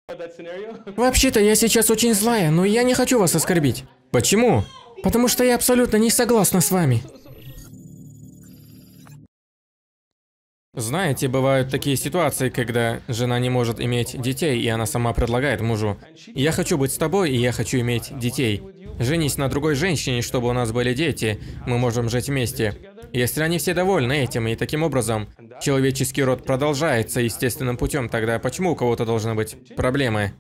Вообще-то я сейчас очень злая, но я не хочу вас оскорбить. Почему? Потому что я абсолютно не согласна с вами. Знаете, бывают такие ситуации, когда жена не может иметь детей, и она сама предлагает мужу: «Я хочу быть с тобой, и я хочу иметь детей. Женись на другой женщине, чтобы у нас были дети, мы можем жить вместе». Если они все довольны этим, и таким образом человеческий род продолжается естественным путем, тогда почему у кого-то должны быть проблемы?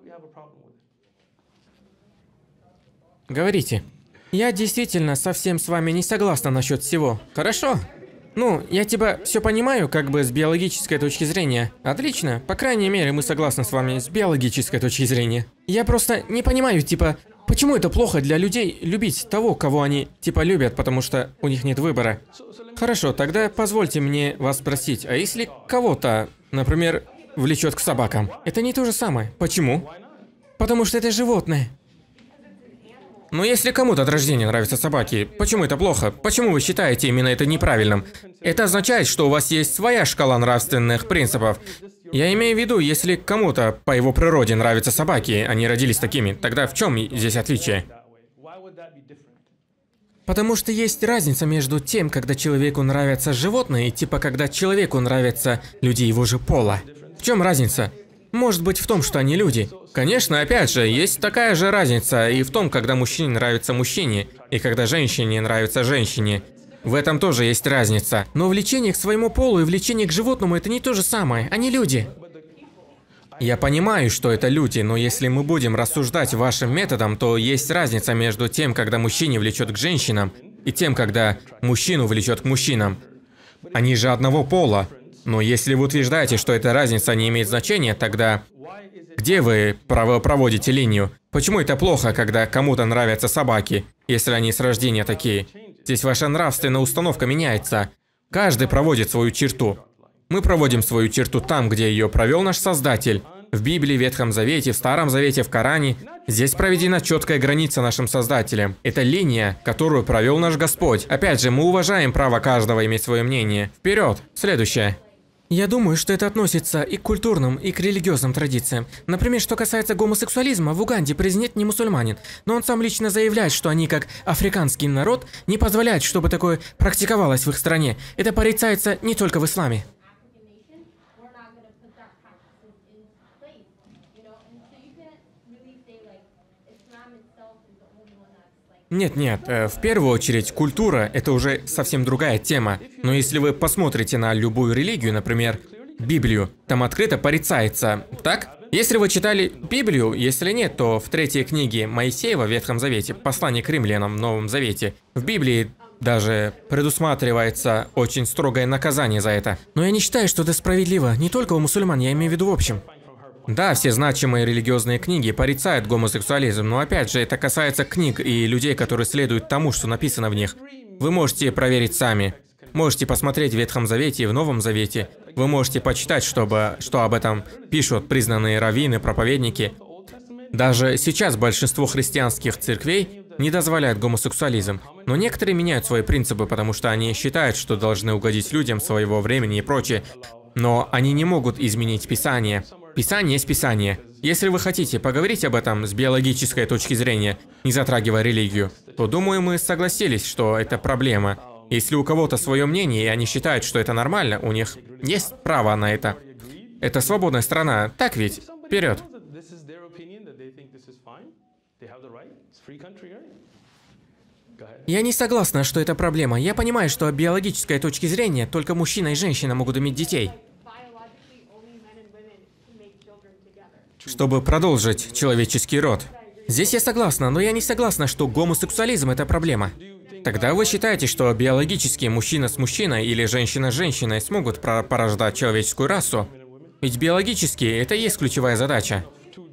Говорите. Я действительно совсем с вами не согласна насчет всего. Хорошо? Ну, я тебя все понимаю, как бы с биологической точки зрения. Отлично, по крайней мере, мы согласны с вами с биологической точки зрения. Я просто не понимаю, типа, почему это плохо для людей любить того, кого они, типа, любят, потому что у них нет выбора. Хорошо, тогда позвольте мне вас спросить, а если кого-то, например, влечет к собакам? Это не то же самое. Почему? Потому что это животное. Но если кому-то от рождения нравятся собаки, почему это плохо? Почему вы считаете именно это неправильным? Это означает, что у вас есть своя шкала нравственных принципов. Я имею в виду, если кому-то по его природе нравятся собаки, они родились такими, тогда в чем здесь отличие? Потому что есть разница между тем, когда человеку нравятся животные, и типа когда человеку нравятся люди его же пола. В чем разница? Может быть в том, что они люди. Конечно, опять же, есть такая же разница и в том, когда мужчине нравится мужчине, и когда женщине нравится женщине. В этом тоже есть разница. Но влечение к своему полу и влечение к животному – это не то же самое, они люди. Я понимаю, что это люди, но если мы будем рассуждать вашим методом, то есть разница между тем, когда мужчине влечет к женщинам, и тем, когда мужчину влечет к мужчинам. Они же одного пола. Но если вы утверждаете, что эта разница не имеет значения, тогда где вы проводите линию? Почему это плохо, когда кому-то нравятся собаки, если они с рождения такие? Здесь ваша нравственная установка меняется. Каждый проводит свою черту. Мы проводим свою черту там, где ее провел наш Создатель. В Библии, Ветхом Завете, в Старом Завете, в Коране. Здесь проведена четкая граница нашим Создателем. Это линия, которую провел наш Господь. Опять же, мы уважаем право каждого иметь свое мнение. Вперед! Следующее. Я думаю, что это относится и к культурным, и к религиозным традициям. Например, что касается гомосексуализма, в Уганде президент не мусульманин, но он сам лично заявляет, что они, как африканский народ, не позволяют, чтобы такое практиковалось в их стране. Это порицается не только в исламе. Нет, в первую очередь, культура – это уже совсем другая тема. Но если вы посмотрите на любую религию, например, Библию, там открыто порицается, так? Если вы читали Библию, если нет, то в третьей книге Моисеева в Ветхом Завете, послание к римлянам в Новом Завете, в Библии даже предусматривается очень строгое наказание за это. Но я не считаю, что это справедливо, не только у мусульман, я имею в виду в общем. Да, все значимые религиозные книги порицают гомосексуализм, но опять же, это касается книг и людей, которые следуют тому, что написано в них. Вы можете проверить сами. Можете посмотреть в Ветхом Завете и в Новом Завете. Вы можете почитать, что об этом пишут признанные раввины, проповедники. Даже сейчас большинство христианских церквей не дозволяют гомосексуализм, но некоторые меняют свои принципы, потому что они считают, что должны угодить людям своего времени и прочее. Но они не могут изменить Писание. Писание есть Писание. Если вы хотите поговорить об этом с биологической точки зрения, не затрагивая религию, то, думаю, мы согласились, что это проблема. Если у кого-то свое мнение, и они считают, что это нормально, у них есть право на это. Это свободная страна, так ведь? Вперед! Я не согласна, что это проблема. Я понимаю, что с биологической точки зрения только мужчина и женщина могут иметь детей. Чтобы продолжить человеческий род. Здесь я согласна, но я не согласна, что гомосексуализм – это проблема. Тогда вы считаете, что биологически мужчина с мужчиной или женщина с женщиной смогут порождать человеческую расу? Ведь биологически это и есть ключевая задача.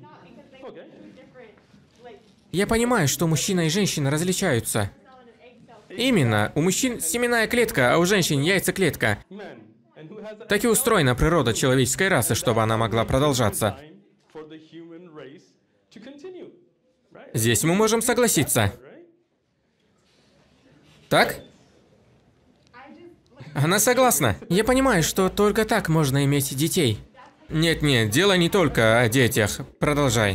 Я понимаю, что мужчина и женщина различаются. Именно, у мужчин семенная клетка, а у женщин яйцеклетка. Так и устроена природа человеческой расы, чтобы она могла продолжаться. Здесь мы можем согласиться. Так? Она согласна. Я понимаю, что только так можно иметь детей. Нет, дело не только о детях. Продолжай.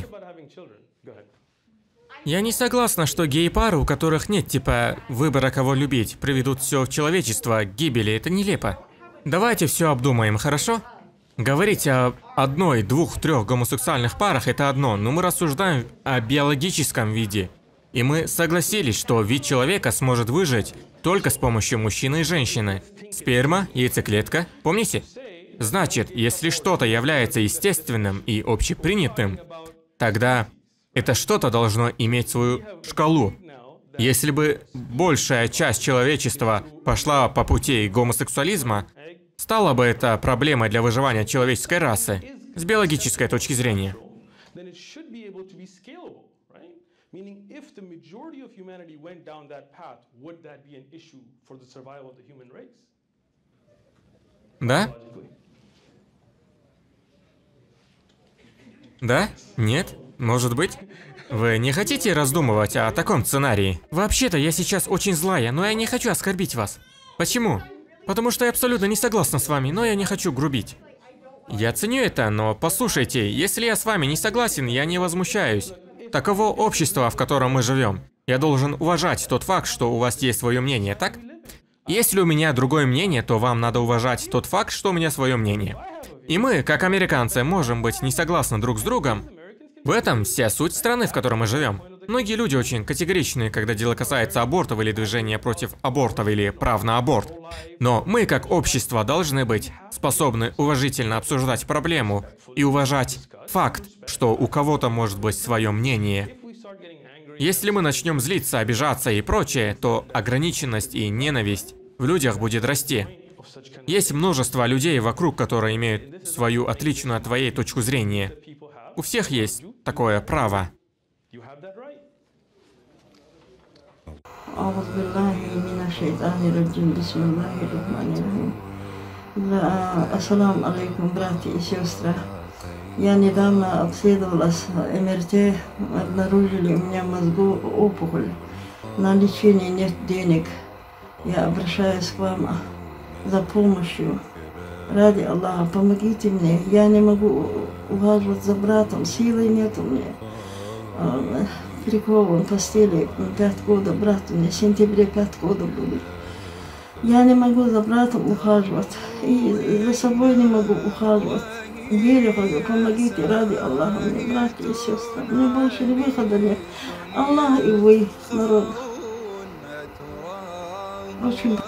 Я не согласна, что гей-пары, у которых нет типа выбора, кого любить, приведут все человечество к гибели. Это нелепо. Давайте все обдумаем, хорошо? Говорить о одной, двух, трех гомосексуальных парах – это одно, но мы рассуждаем о биологическом виде. И мы согласились, что вид человека сможет выжить только с помощью мужчины и женщины. Сперма, яйцеклетка, помните? Значит, если что-то является естественным и общепринятым, тогда это что-то должно иметь свою шкалу. Если бы большая часть человечества пошла по пути гомосексуализма, стала бы это проблемой для выживания человеческой расы с биологической точки зрения. Да? Да? Нет? Может быть? Вы не хотите раздумывать о таком сценарии? Вообще-то я сейчас очень злая, но я не хочу оскорбить вас. Почему? Потому что я абсолютно не согласна с вами, но я не хочу грубить. Я ценю это, но послушайте, если я с вами не согласен, я не возмущаюсь. Таково общество, в котором мы живем. Я должен уважать тот факт, что у вас есть свое мнение, так? Если у меня другое мнение, то вам надо уважать тот факт, что у меня свое мнение. И мы, как американцы, можем быть не согласны друг с другом. В этом вся суть страны, в которой мы живем. Многие люди очень категоричны, когда дело касается абортов или движения против абортов или прав на аборт. Но мы, как общество, должны быть способны уважительно обсуждать проблему и уважать факт, что у кого-то может быть свое мнение. Если мы начнем злиться, обижаться и прочее, то ограниченность и ненависть в людях будет расти. Есть множество людей вокруг, которые имеют свою отличную от твоей точку зрения. У всех есть такое право. Ассаламу алейкум, братья и сестры. Я недавно обследовалась МРТ, обнаружили у меня в мозгу опухоль. На лечение нет денег. Я обращаюсь к вам за помощью. Ради Аллаха, помогите мне. Я не могу ухаживать за братом, силы нет у меня. Прикован в постели 5 года, брат у меня в сентябре 5 года будет. Я не могу за братом ухаживать, и за собой не могу ухаживать. Верю, помогите ради Аллаха мне, братья и сестры. Мне больше выхода нет. Аллах и вы, народ. Очень...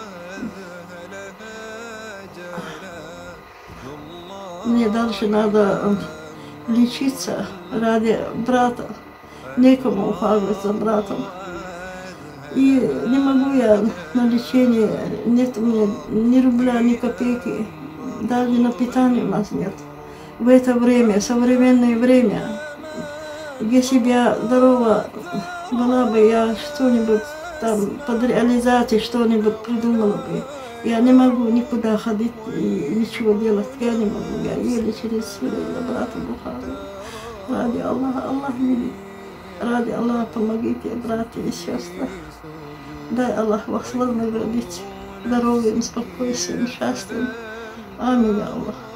Мне дальше надо лечиться ради брата. Некому ухаживать за братом. И не могу я на лечение, нет у меня ни рубля, ни копейки. Даже на питание у нас нет. В это время, современное время, если бы я здорова была бы, я что-нибудь там под реализацией что-нибудь придумала бы. Я не могу никуда ходить и ничего делать, я не могу. Я еле через силу за братом ухаживаю. Ради Аллаха, Аллах милый. Ради Аллаха, помогите, братья и сестры. Дай Аллах вас вознаградить здоровьем, спокойствием, счастьем. Аминь, Аллах.